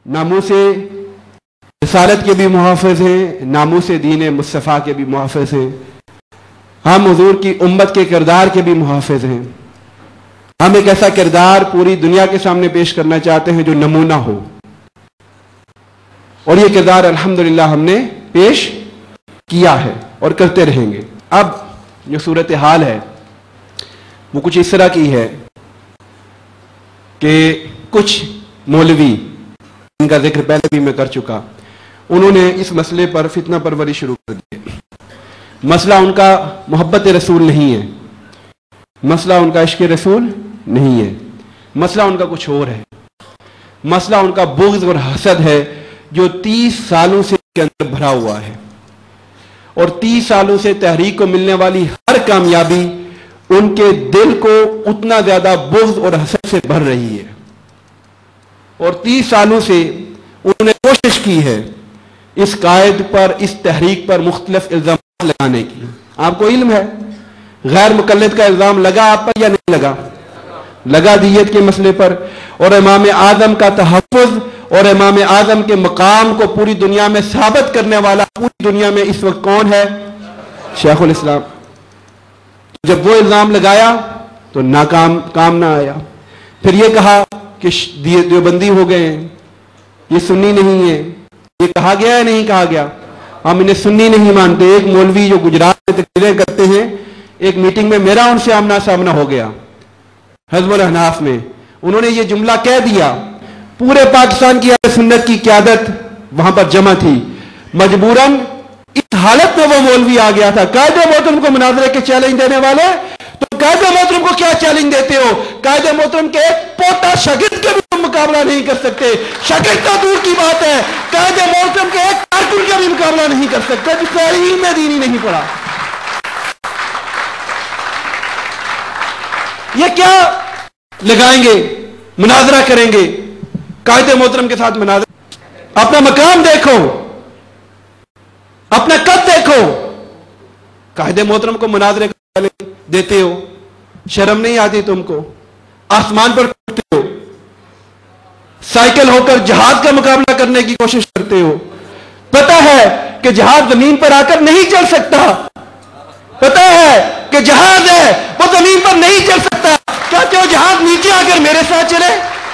नामूस रिसालत के भी मुहाफ़िज़ हैं, नामूस दीन मुस्तफ़ा के भी मुहाफ़िज़ हैं। हम हुज़ूर की उम्मत के किरदार के भी मुहाफ़िज़ हैं। हम एक ऐसा किरदार पूरी दुनिया के सामने पेश करना चाहते हैं जो नमूना हो, और ये किरदार अल्हम्दुलिल्लाह हमने पेश किया है और करते रहेंगे। अब जो सूरत हाल है वो कुछ इस तरह की है कि कुछ मौलवी, इनका जिक्र पहले भी मैं कर चुका, उन्होंने इस मसले पर फितना परवरी शुरू कर दी। मसला उनका मोहब्बत रसूल नहीं है, मसला उनका इश्क रसूल नहीं है, मसला उनका कुछ और है। मसला उनका बुग़्ज़ और हसद है जो 30 सालों से के अंदर भरा हुआ है, और 30 सालों से तहरीक को मिलने वाली हर कामयाबी उनके दिल को उतना ज्यादा बुग़्ज़ और हसद से भर रही है। और 30 सालों से उन्होंने कोशिश की है इस कायद पर, इस तहरीक पर मुख्तलिफ इल्जाम लगाने की। आपको इल्म है गैर मुकल्लिद का इल्जाम लगा आप पर या नहीं लगा? लगा दियत के मसले पर। और इमाम आज़म का तहफ़्फ़ुज़ और इमाम आज़म के मकाम को पूरी दुनिया में साबित करने वाला पूरी दुनिया में इस वक्त कौन है? शेखुल इस्लाम। जब वो इल्जाम लगाया तो नाकाम, काम ना आया। फिर ये कहा कि देवबंदी हो गए हैं, ये सुन्नी नहीं है। ये कहा गया है नहीं कहा गया? हम इन्हें सुन्नी नहीं मानते। एक मौलवी जो गुजरात में तकरीरें करते हैं, एक मीटिंग में मेरा उनसे आमना सामना हो गया हिज़्बुल अहनाफ में। उन्होंने ये जुमला कह दिया, पूरे पाकिस्तान की अहले सुन्नत की क़यादत वहां पर जमा थी, मजबूरन इस हालत में वो मौलवी आ गया था। कायदे मोहतरम को मुनाज़रे के चैलेंज देने वाले, तो कायदे मोहतरम को क्या चैलेंज देते हो? कायदे मोहतरम के एक पोता शागिर्द के भी तुम मुकाबला नहीं कर सकते। शागिर्द तो दूर की बात है, कायदे मोहतरम के एक कारकुन का भी मुकाबला नहीं कर सकते जिसने इल्म दीनी नहीं पढ़ा। ये क्या लगाएंगे? मुनाज़रा करेंगे कायदे मोहतरम के साथ मुनाज़रा। अपना मकाम देखो, अपना कद देखो। कायदे मोहतरम को मुनाज़रे देते हो, शर्म नहीं आती तुमको? आसमान पर उठते हो, साइकिल होकर जहाज का मुकाबला करने की कोशिश करते हो। पता है कि जहाज जमीन पर आकर नहीं चल सकता, पता है कि जहाज है वो जमीन पर नहीं चल सकता। कहते हो जहाज नीचे आकर मेरे साथ चले?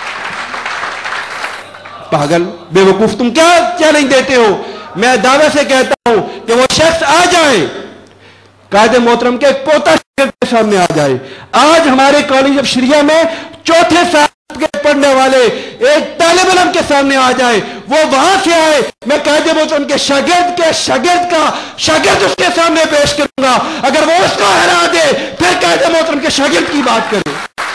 पागल, बेवकूफ, तुम क्या चैलेंज देते हो? मैं दावे से कहता हूं कि वो शख्स आ जाए, कायदे मोहतरम के एक पोता के सामने आ जाए। आज हमारे कॉलेज ऑफ शरिया में चौथे साल के पढ़ने वाले एक तालिब इल्म के सामने आ जाए, वो वहां से आए, मैं कायदे मोहतरम के शागिर्द का शागिर्द उसके सामने पेश करूंगा। अगर वो उसको हरा दे फिर कायदे मोहतरम के शागिर्द की बात करें।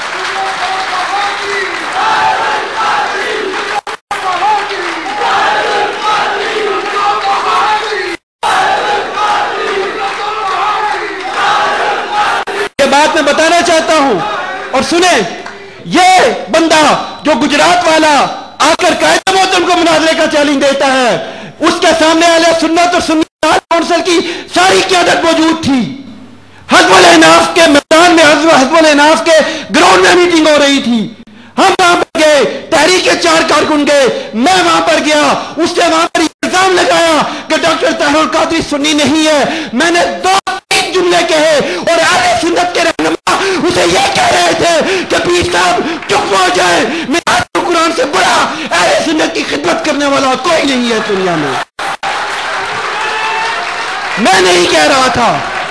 बात मैं बताना चाहता हूं और सुने, ये बंदा जो गुजरात वाला आकर कायदे मोहतरम को मुनाज़रे का चैलेंज देता है, उसके सामने अहले सुन्नत और सुन्नी काउंसिल की सारी क़यादत मौजूद थी। हिज़्बुल अहनाफ के मैदान में, हिज़्बुल अहनाफ के ग्राउंड में मीटिंग हो रही थी। हम वहां पर गए, तहरीक के 4 कारकुन गए, मैं वहां पर गया। उसने वहां पर इल्जाम लगाया कि डॉक्टर ताहिरुल कादरी सुन्नी नहीं है। मैंने 2-3 जुमले कहे और अहले सुन्नत के रहनुमा उसे यह कह रहे थे कि पीर साहब चुप हो जाए, मेरा कुरान से बड़ा अहले सुन्नत की खिदमत करने वाला कोई नहीं है दुनिया में। मैं नहीं कह रहा था।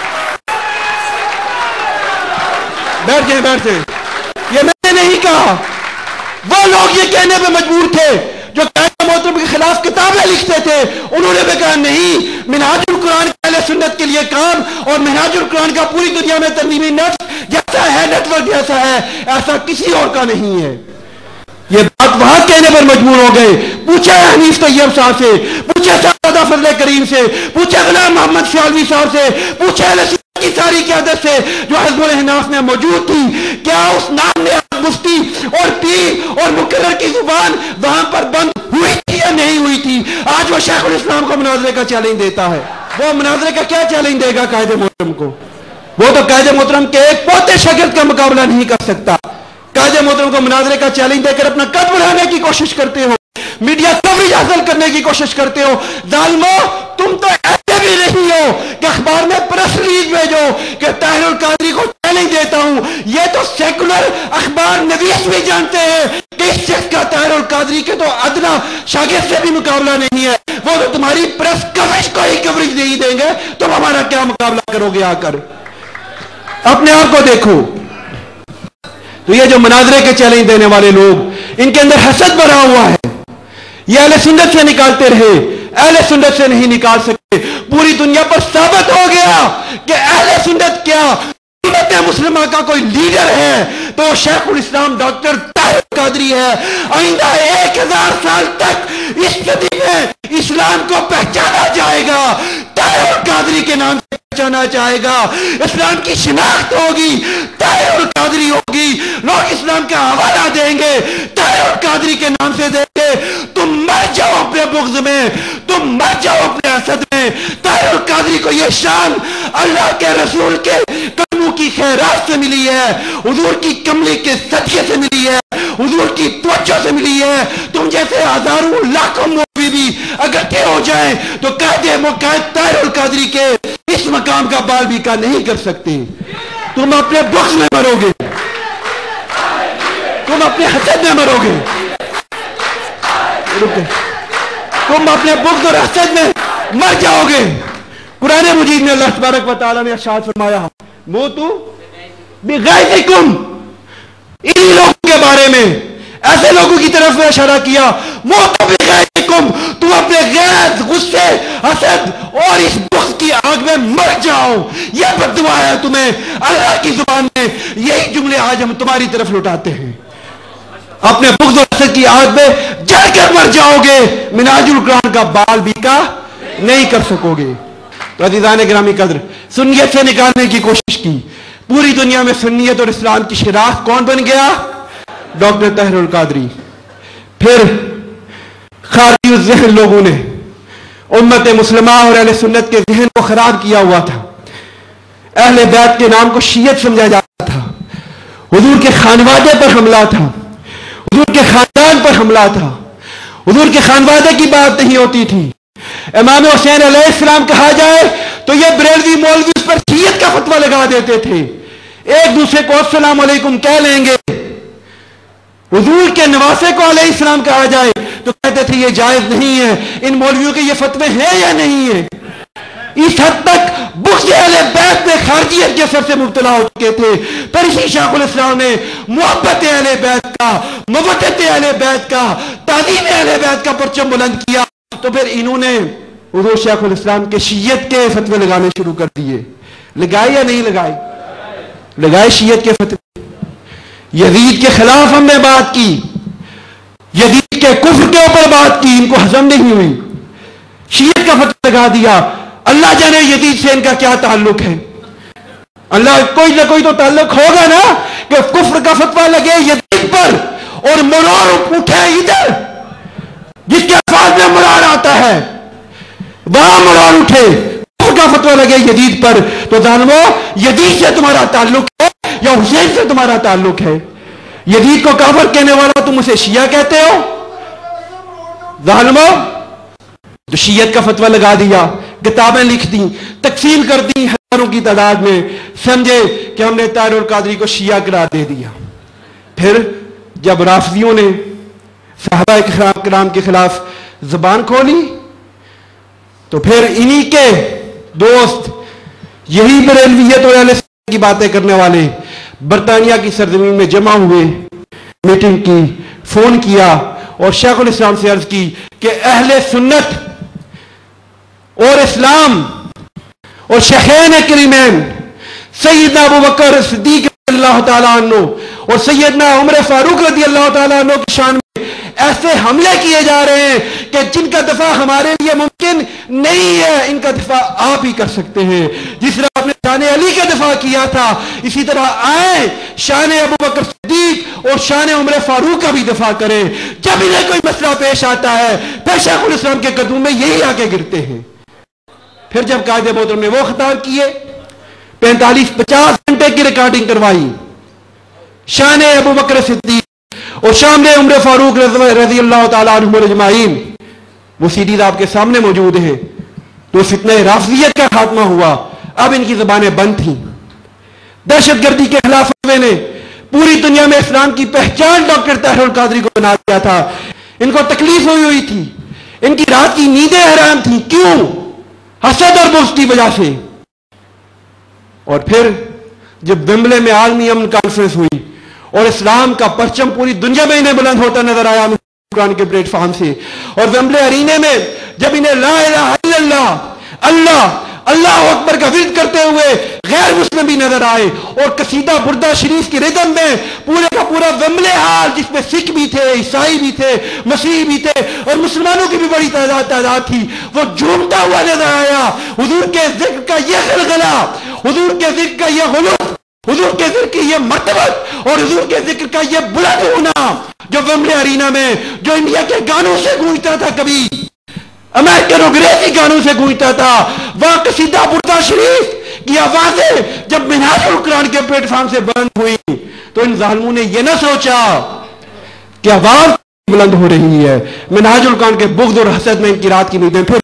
बैठ जाए, ये मैंने नहीं कहा, वो लोग ये कहने पे मजबूर थे जो कायदे मोहतरम के खिलाफ किताबें लिखते थे। उन्होंने भी कहा नहीं, मिनहाजुल कुरान अहले सुन्नत के लिए काम, और मिनहाजुल कुरान का पूरी दुनिया में तरमीमी नफ्स जैसा है, नेटवर्क जैसा है, ऐसा किसी और का नहीं है। ये बात वहां कहने पर मजबूर हो गए। पूछे हनीफ तैयब साहब से, पूछे सादा फजले करीम से, पूछे गुलाम मोहम्मद शालवी साहब से, पूछे की सारी क़यादत से जो हिज़्बुल अहनाफ में मौजूद थी, क्या उस नाम ने मुफ्ती और पीर और मुकर्रर की जुबान वहां पर बंद हुई थी या नहीं हुई थी? आज वो शेखुल इस्लाम को मुनाज़रे का चैलेंज देता है। वो मुनाज़रे का क्या चैलेंज देगा कायदे मोहतरम को? वो तो कायदे मोहतरम के एक पोते शागिर्द का मुकाबला नहीं कर सकता। कायदे मोहतरम को मुनाज़रे का चैलेंज देकर अपना कद बढ़ाने की कोशिश करते हो। मीडिया कवरेज हासिल करने की कोशिश करते हो। जालिमो, तुम तो ऐसे भी नहीं हो कि अखबार में प्रेस रिलीज भेजो कि ताहिरुल कादरी को चैलेंज देता हूं। ये तो सेकुलर अखबार नवीस भी जानते हैं कि इस शख्स का ताहिरुल कादरी के तो अदना शागिर्द से भी मुकाबला नहीं है। वो तो तुम्हारी प्रेस कवरेज को ही कवरेज नहीं देंगे, तुम हमारा क्या मुकाबला करोगे? आकर अपने आप को देखो। तो ये जो मुनाजरे के चैलेंज देने वाले लोग, इनके अंदर हसद भरा हुआ है। ये अहले सुन्नत से निकालते रहे, अहले सुन्नत से नहीं निकाल सकते। पूरी दुनिया पर साबित हो गया कि अहले सुन्नत क्या उम्मत मुस्लिमा का कोई लीडर है तो शेखुल इस्लाम डॉक्टर ताहिरुल कादरी है। आइंदा 1000 साल तक इस सदी में इस्लाम को पहचाना जाएगा, ताहिरुल कादरी के नाम से पहचाना जाएगा। इस्लाम की शिनाख्त होगी, ताहिरुल कादरी होगी। लोग इस्लाम का हवाला देंगे, ताहिरुल कादरी के नाम से देंगे। तुम मर जाओ अपने बुग़्ज़ में, तुम मर जाओ अपने हसद में। ताहिरुल कादरी को यह शान अल्लाह के रसूल के कदमों की खैरात से मिली है, हुजूर की कमली के सदके से मिली है, हुजूर की तवज्जो से मिली है। तुम जैसे हजारों लाखों मौलवी भी इकट्ठे हो जाए तो कायदे मुकायद ताहिरुल कादरी के इस मकाम का बाल भी का नहीं कर सकते। तुम अपने बुग़्ज़ में मरोगे, तुम अपने हसद में मरोगे, तुम अपने बुग़्ज़ और हसद में मर जाओगे। कुरान मजीद में अल्लाह तबारक व तआला ने इरशाद फरमाया, मोतू बिग़ैज़िकुम। इन्हीं लोगों के बारे में, ऐसे लोगों की तरफ में इशारा किया, मोतू बिग़ैज़िकुम, तुम अपने गैज़, गुस्से, हसद और इस बुग़्ज़ की आग में मर जाओ। यह बद्दुआ है तुम्हें अल्लाह की जुबान में। यही जुमले आज हम तुम्हारी तरफ लौटाते हैं। अपने बुग़्ज़ और हसद की आग में जलकर मर जाओगे, मिनाजुल कुरान का बाल भी का नहीं कर सकोगे। तो अज़ीज़ान गिरामी कद्र, सुन्नियत से निकालने की कोशिश की। पूरी दुनिया में सुन्नियत और इस्लाम की शिनाख्त कौन बन गया? डॉक्टर ताहिरुल कादरी। फिर खारिज ज़हन लोगों ने उम्मत मुस्लिमा और अहले सुन्नत के ज़हन को खराब किया हुआ था। अहले बैत के नाम को शियत समझा जाता था। हुजूर के खानवादे पर हमला था, हुजूर के खानदान पर हमला था। हुजूर के खानवादे की बात नहीं होती थी। इमाम हुसैन अलैहिस्सलाम कहा जाए तो ये बरेलवी मौलवी उस पर शियत का फतवा लगा देते थे। एक दूसरे को अस्सलाम अलैकुम कह लेंगे। हुजूर के नवासे को अलैहिस्सलाम कहा जाए तो कहते थे ये जायज नहीं है। इन मौलवियों के ये फतवे हैं या नहीं है? इस हद तक बुग़्ज़ अहले बैत में खारजियत के असर से मुब्तला हो चुके थे। फिर इसी शेखुल इस्लाम ने मोहब्बत अहले बैत का, मवद्दत अहले बैत का, ताज़ीम अहले बैत का परचम बुलंद किया। तो फिर इन्होंने हुजूर शेखुल इस्लाम के शियत के फतवे लगाने शुरू कर दिए। लगाए या नहीं लगाए? लगाए शियत के फतवे। यजीद के खिलाफ हमने बात की, यजीद के कुफ्र के ऊपर बात की, इनको हजम नहीं हुई। शियत का फतवा लगा दिया। अल्लाह जाने यजीद से इनका क्या ताल्लुक है। अल्लाह कोई ना कोई तो ताल्लुक होगा ना कि कुफ्र का फतवा लगे यजीद पर और मुरार उठे इधर, जिसके अल्फाज में मुरार आता है वहां मुरार उठे, कुफ्र का फतवा लगे यजीद पर। तो जानो यजीद से तुम्हारा ताल्लुक है या हुसैन से तुम्हारा ताल्लुक है? यजीद को काफिर कहने वाला तुम उसे शिया कहते हो। जालिमो, तो शियत का फतवा लगा दिया, किताबें लिख दी, तकसीम कर दी हजारों की तादाद में, समझे कि हमने ताहिरुल कादरी को शिया करार दे दिया। फिर जब राफिदियों ने सहाबा किराम के खिलाफ जुबान खोली तो फिर इन्हीं के दोस्त, यही बरेलवियत और अहले सुन्नत की बातें करने वाले बरतानिया की सरजमीन में जमा हुए, मीटिंग की, फोन किया और शेखुल इस्लाम से अर्ज की कि अहले सुन्नत और इस्लाम और शेखैन करीमैन सैयदना अबू बकर सिद्दीक रज़ियल्लाहु ताला अन्हु और सैयदना उमर फारूक रज़ियल्लाहु ताला अन्हु की शान में ऐसे हमले किए जा रहे हैं कि जिनका दफा हमारे लिए मुमकिन नहीं है, इनका दफा आप ही कर सकते हैं। जिस तरह आपने शान अली का दफा किया था, इसी तरह आए शान अबू बकर सिद्दीक और शान उमर फारूक का भी दफा करें। जब इन्हें कोई मसला पेश आता है फिर शेखुल इस्लाम के कदमों में यही आके गिरते हैं। फिर जब कायदे मोहतरम ने वो खिताब किए, 45-50 घंटे की रिकॉर्डिंग करवाई, शान अबू बकर सिद्दीक और सामने उमर फारूक रजी अल्लाह तआला अन्हुम अजमाइन, वो सीडीज आपके सामने मौजूद हैं। तो फितने राफियत का खात्मा हुआ। अब इनकी जबानें बंद थी। दहशतगर्दी के खिलाफ ने पूरी दुनिया में इस्लाम की पहचान डॉक्टर ताहिरुल कादरी को बना दिया था। इनको तकलीफ हुई थी, इनकी रात की नींदें हराम थी। क्यों? हसद और बुग़्ज़ की वजह से। और फिर जब वेम्बले में आलमी अमन कॉन्फ्रेंस हुई और इस्लाम का परचम पूरी दुनिया में इन्हें बुलंद होता नजर आया कुरान के प्लेटफॉर्म से, और वेम्बले अरीने में जब इन्हें ला इलाहा इल्लल्लाह, अल्लाह अल्लाह अकबर का विर्द करते हुए गैर मुस्लिम भी नजर आए, और कसीदा बुर्दा शरीफ की रिदम में पूरे का पूरा वेम्बले हाल, जिसमें सिख भी थे, ईसाई भी थे, मसीह भी थे, और मुसलमानों की भी बड़ी तादाद थी, वो झूमता हुआ नजर आया। हुजूर के जिक्र का यह गलगला, हुजूर के जिक्र का यह गुलूब, हुजूर के जिक्र की यह मर्तबत और हुजूर के जिक्र का यह बुलंद होना, जो वेम्बले अरीना में, जो इंडिया के गानों से गूंजता था, कभी अमेरिकन अंग्रेजी गानों से गूंजता था, वह कसीदा बुर्दा शरीफ की आवाजें जब मिनहाजुल कुरान के प्लेटफॉर्म से बुलंद हुई, तो इन जालिमों ने यह ना सोचा कि आवाज बुलंद हो रही है। मिनहाजुल कुरान के बुग़्ज़ और हसद में इनकी रात की नींदें फिर।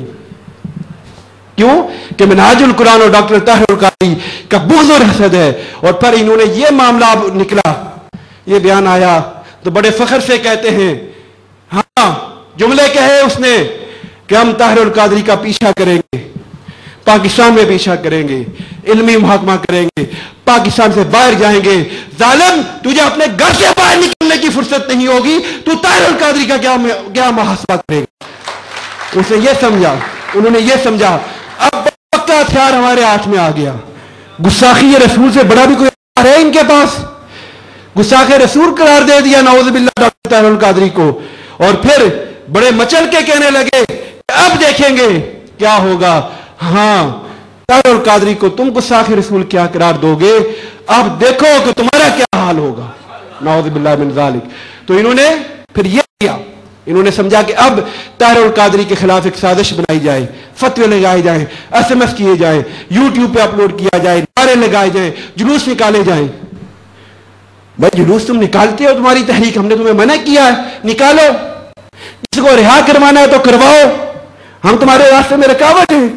क्यों? कि मिनहाजुल कुरान और डॉक्टर ताहिरुल कादरी का बुग़्ज़ और हसद है। और फिर इन्होंने यह मामला निकला, यह बयान आया, तो बड़े फख्र से कहते हैं, हाँ, जुमले कहे उसने कि हम ताहिरुल कादरी का पीछा करेंगे, पाकिस्तान में पीछा करेंगे, इल्मी मुहाकमा करेंगे, पाकिस्तान से बाहर जाएंगे। जालिम, तुझे अपने घर से बाहर निकलने की फुर्सत नहीं होगी, तू ताहिरुल कादरी का क्या मुहासबा करेगा। उसने ये समझा, उन्होंने ये समझा, अब पक्का हथियार हमारे हाथ में आ गया। गुस्साखी रसूल से बड़ा भी कोई हथियार है इनके पास? गुस्साखे रसूल करार दे दिया नाउज़ बिल्लाह डॉक्टर ताहिरुल कादरी को। और फिर बड़े मचल के कहने लगे, अब देखेंगे क्या होगा। हां, ताहिरुल कादरी को तुम गुस्साखे रसूल क्या करार दोगे, अब देखो कि तुम्हारा क्या हाल होगा। नाउज़ बिल्लाह मिन ज़ालिक। तो इन्होंने फिर यह किया, इन्होंने समझा कि अब ताहिरुल कादरी के खिलाफ एक साजिश बनाई जाए, फतवे लगाए जाए, SMS किए जाए, YouTube पे अपलोड किया जाए, नारे लगाए जाए, जुलूस निकाले जाए। भाई जुलूस तुम निकालते हो, तुम्हारी तहरीक, हमने तुम्हें मना किया है, निकालो। किसी को रिहा करवाना है तो करवाओ, हम तुम्हारे रास्ते में रुकावट है।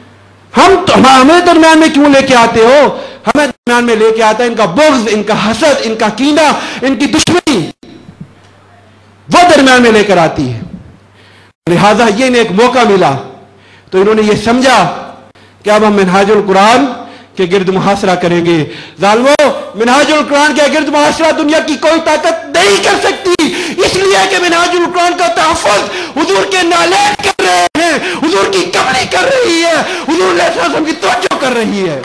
हमें दरम्यान में क्यों लेके आते हो? हमें दरम्यान में लेके आता है इनका बुग़्ज़, इनका हसद, इनका कीना, इनकी दुश्मनी, वो दरम्यान में लेकर आती है। लिहाजा ये इन्हें एक मौका मिला, तो इन्होंने ये समझा कि अब हम मिनहाजुल कुरान के गिर्द मुहासरा करेंगे। जालिमों, मिनहाजुल कुरान के गिर्द मुहासरा दुनिया की कोई ताकत नहीं कर सकती, इसलिए कि मिनहाजुल कुरान का तहफ़्फ़ुज़ हुजूर के नालेन कर रहे हैं, हुजूर की कमली कर रही है, हुजूर अलैहिस्सलाम की तवज्जो कर रही है।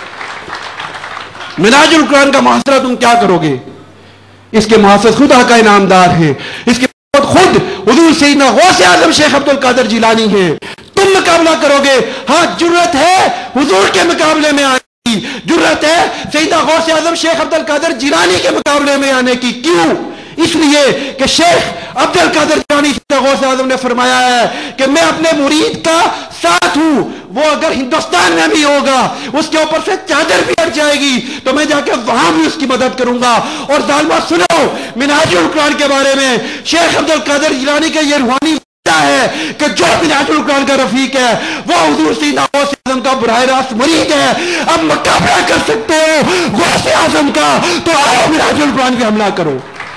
मिनहाजुल कुरान का मुहासरा तुम क्या करोगे? इसके मुहाफ़िज़ खुदा का इनामदार है, इसके खुद हुजूर सैयदना गौसे आज़म शेख अब्दुल कादिर जिलानी है। तुम मुकाबला करोगे? हाँ, जुर्रत है हुजूर के मुकाबले में आने की, जुर्रत है सैयदना गौसे आज़म शेख अब्दुल कादिर जिलानी के मुकाबले में आने की। क्यों? इसलिए कि शेख अब्दुल कादिर जिलानी गौसे आज़म ने फरमाया है कि मैं अपने मुरीद का साथ हूं, वो अगर हिंदुस्तान में भी होगा, उसके ऊपर से चादर भी हट जाएगी तो मैं जाके वहां भी उसकी मदद करूंगा। और जालिमा सुनो, मिनहाजुल कुरान के बारे में शेख अब्दुल कादिर जिलानी के ये रूहानी है कि जो मिनहाजुल कुरान का रफीक है वो हुजूर सैयदना गौसे आज़म का बराह रास्त मुरीद है। अब मुकाबला कर सकते हो गौसे आज़म का, तो आओ मिनहाजुल कुरान पे हमला करो।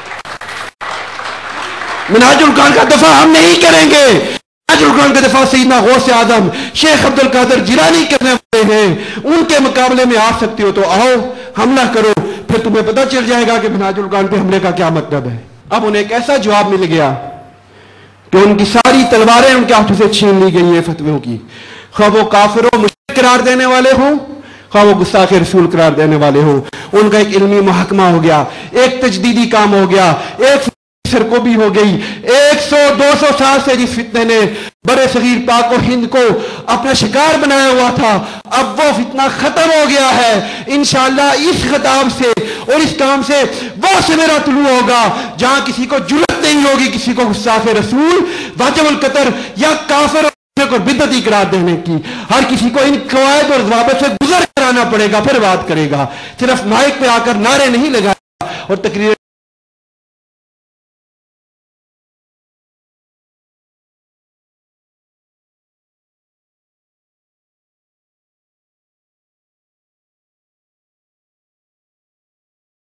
मिनहाजुल कुरान का दफा हम नहीं करेंगे, मिनहाजुल कुरान का दफा सैयदना गौसे आज़म शेख अब्दुल कादिर जिलानी करने वाले हैं। उनके मुकाबले में आ सकते हो तो आओ, हमला करो, फिर तुम्हें पता चल जाएगा कि मिनहाजुल कुरान पे हमले का क्या मतलब है। अब उन्हें एक ऐसा जवाब मिल गया कि उनकी सारी तलवारें उनके हाथों से छीन ली गई है फतवों की। खा वो काफिरों मुश्रिक करार देने वाले हों, खा वो गुस्ताखे रसूल करार देने वाले हों, उनका एक इल्मी महकमा हो गया, एक तजदीदी काम हो गया, एक को भी हो गई। 100-200 साल से जिस फितने ने बड़े सगीर पाक और हिंद को अपना शिकार बनाया हुआ था, अब वो फितना खत्म हो गया है। इंशाअल्लाह इस खिताब से और इस काम से वो सवेरा तुलू होगा जहां किसी को जुर्रत नहीं होगी किसी को गुस्ताखे रसूल, वाजिबुल कतर या काफिर को बिदअती करार देने की। हर किसी को इन कवायद और ज़वाबित से गुजर कराना पड़ेगा, फिर बात करेगा। सिर्फ माइक पे आकर नारे नहीं लगाए और तकरीर